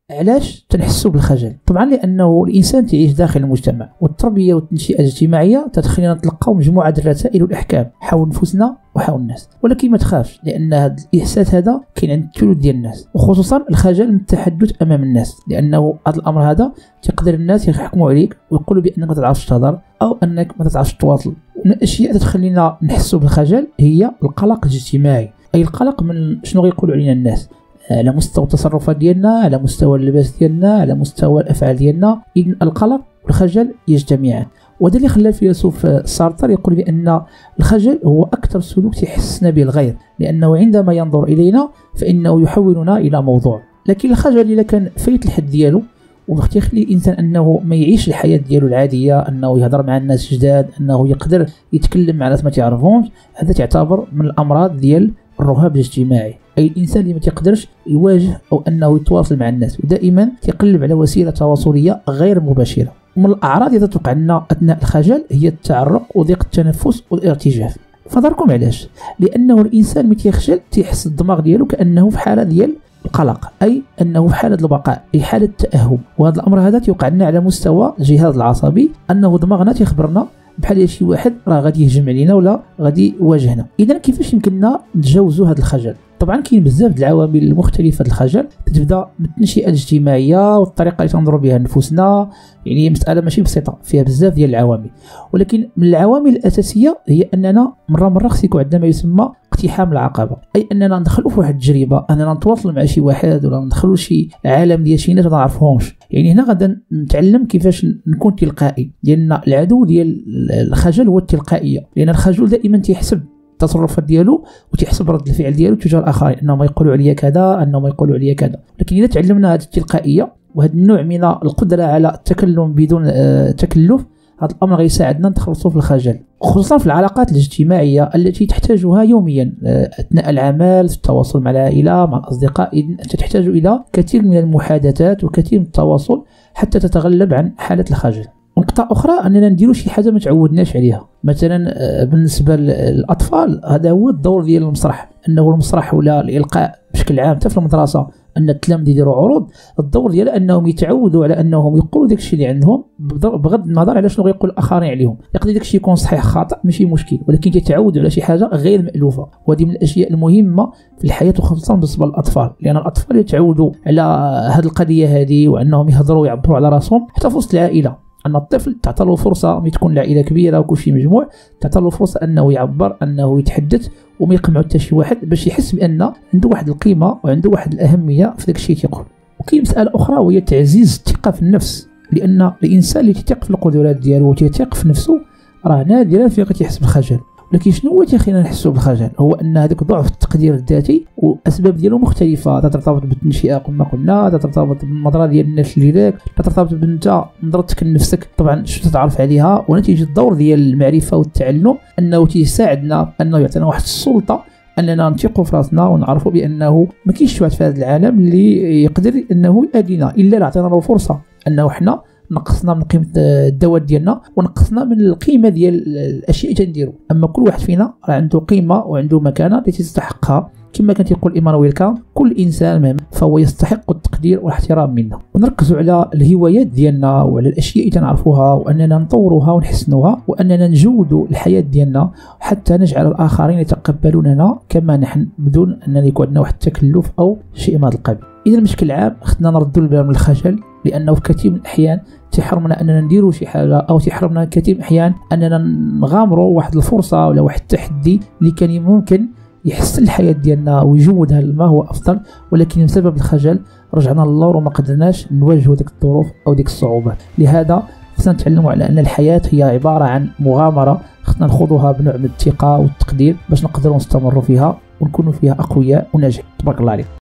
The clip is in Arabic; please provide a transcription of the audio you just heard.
علاش تنحسوا بالخجل؟ طبعا لانه الانسان تعيش داخل المجتمع، والتربيه والتنشئه الاجتماعيه تتخلينا نتلقاو مجموعه الرسائل والاحكام حول نفوسنا وحول الناس، ولكن ما تخافش لان هذا الاحساس هذا كاين عند الثلث ديال الناس، وخصوصا الخجل من التحدث امام الناس، لانه هذا الامر هذا تقدر الناس يحكموا عليك ويقولوا بانك ما تعرفش تهضر او انك ما تعرفش تواصل. ومن الاشياء تخلينا نحسوا بالخجل هي القلق الاجتماعي، اي القلق من شنو غيقولوا علينا الناس على مستوى التصرفات ديالنا، على مستوى اللباس ديالنا، على مستوى الافعال ديالنا. اذن القلق والخجل يجتمعان، وهذا اللي خلى الفيلسوف سارتر يقول بان الخجل هو اكثر سلوك يحسسنا به الغير، لانه عندما ينظر الينا فانه يحولنا الى موضوع. لكن الخجل اذا كان فايت الحد ديالو وتيخلي الانسان انه ما يعيش الحياه ديالو العاديه، انه يهضر مع الناس جداد، انه يقدر يتكلم مع ناس ما تعرفهمش، هذا تعتبر من الامراض ديال الرهاب الاجتماعي. اي الانسان اللي ما تيقدرش يواجه او انه يتواصل مع الناس، ودائما تيقلب على وسيله تواصليه غير مباشره. ومن الاعراض اللي تتوقع لنا اثناء الخجل هي التعرق وضيق التنفس والارتجاف. فداركم علاش؟ لانه الانسان ملي تيخجل تيحس الدماغ ديالو كانه في حاله ديال القلق، اي انه في حاله البقاء، اي حاله التاهب. وهذا الامر هذا تيوقع لنا على مستوى الجهاز العصبي، انه دماغنا تيخبرنا بحال شي واحد راه غادي يهجم علينا ولا غادي يواجهنا. اذا كيفاش يمكننا نتجاوزوا هذا الخجل؟ طبعا كاين بزاف د العوامل المختلفه الخجل، تتبدا من التنشئه الاجتماعيه والطريقه اللي تنظروا بها لنفوسنا، يعني مساله ماشي بسيطه فيها بزاف ديال العوامل. ولكن من العوامل الاساسيه هي اننا مره خص يكون عندنا ما يسمى اقتحام العقبه، اي اننا ندخلوا في واحد التجربه، اننا نتواصلوا مع شي واحد ولا ندخلوا شي عالم ديال شي ناس ما نعرفهمش. يعني هنا غادا نتعلم كيفاش نكون تلقائي، لان العدو ديال الخجل هو التلقائيه، لان الخجول دائما تيحسب التصرفات ديالو وتيحسب رد الفعل ديالو تجاه الاخرين، انهم يقولوا عليا كذا، انهم يقولوا عليا كذا. لكن اذا تعلمنا هذه التلقائيه وهذا النوع من القدره على التكلم بدون تكلف، هذا الامر غيساعدنا نتخلصوا في الخجل، خصوصا في العلاقات الاجتماعيه التي تحتاجها يوميا اثناء العمل، في التواصل مع العائله، مع الاصدقاء. انت تحتاج الى كثير من المحادثات وكثير من التواصل حتى تتغلب عن حاله الخجل. نقطة أخرى أننا نديرو شي حاجة ما تعودناش عليها. مثلا بالنسبة للأطفال هذا هو الدور ديال المسرح، أنه المسرح ولا الإلقاء بشكل عام حتى في المدرسة، أن التلاميذ يديروا عروض، الدور ديالها أنهم يتعودوا على أنهم يقولوا داكشي اللي عندهم بغض النظر على شنو غيقول الآخرين عليهم. يقدر داكشي يكون صحيح خاطئ ماشي مشكل، ولكن يتعودوا على شي حاجة غير مألوفة، وهذه من الأشياء المهمة في الحياة وخصوصا بالنسبة للأطفال، لأن الأطفال يتعودوا على هذه القضية هذه، وأنهم يهضروا ويعبروا على راسهم حتى في وسط العائلة. أن الطفل تعطى له فرصة ملي تكون العائلة كبيرة وكل شيء مجموع، تعطى له فرصة أنه يعبر، أنه يتحدث وما يقمعوا حتى شي واحد، باش يحس بأن عنده واحد القيمة وعنده واحد الأهمية في داك الشيء تيقول. وكاين مسألة أخرى وهي تعزيز الثقة في النفس، لأن الإنسان اللي تيثق في القدرات ديالو وتيثق في نفسه راه نادرا فين غتيحس بالخجل. ولكن شنو هو تيخلينا نحسوا بالخجل؟ هو ان هذاك ضعف التقدير الذاتي والاسباب ديالو مختلفه، ترتبط بالتنشئه كما قلنا، ترتبط بالنظره ديال الناس اللي لك، ترتبط بانت نظرتك لنفسك طبعا شنو تتعرف عليها. ونتيجه الدور ديال المعرفه والتعلم انه تيساعدنا، انه يعطينا واحد السلطه اننا نثقوا في راسنا ونعرفوا بانه ما كاينش واحد في هذا العالم اللي يقدر انه يأذينا الا لا عطينا له فرصه، انه حنا نقصنا من قيمه الذوات ديالنا ونقصنا من القيمه ديال الاشياء اللي تنديرو. اما كل واحد فينا راه عنده قيمه وعنده مكانه التي تستحقها، كما كان يقول ايمانويل كانت كل انسان مهم فهو يستحق التقدير والاحترام منا. ونركزوا على الهوايات ديالنا وعلى الاشياء اللي تنعرفوها، واننا نطوروها ونحسنوها، واننا نجودوا الحياه ديالنا حتى نجعل الاخرين يتقبلوننا كما نحن بدون ان يكون عندنا واحد التكلف او شيء من هذا القبيل. اذا بشكل عام خصنا نردوا البال من الخجل، لانه في كثير من الاحيان تحرمنا اننا نديروا شي حاجه، او تحرمنا كثير من الاحيان اننا نغامروا واحد الفرصه ولا واحد التحدي اللي كان ممكن يحسن الحياه ديالنا ويجودها لما هو افضل، ولكن بسبب الخجل رجعنا للور وما قدرناش نواجهوا ديك الظروف او ديك الصعوبات. لهذا خصنا نتعلموا على ان الحياه هي عباره عن مغامره، خصنا نخوضوها بنوع من الثقه والتقدير باش نقدروا نستمروا فيها ونكونوا فيها اقوياء وناجحين. تبارك الله عليك.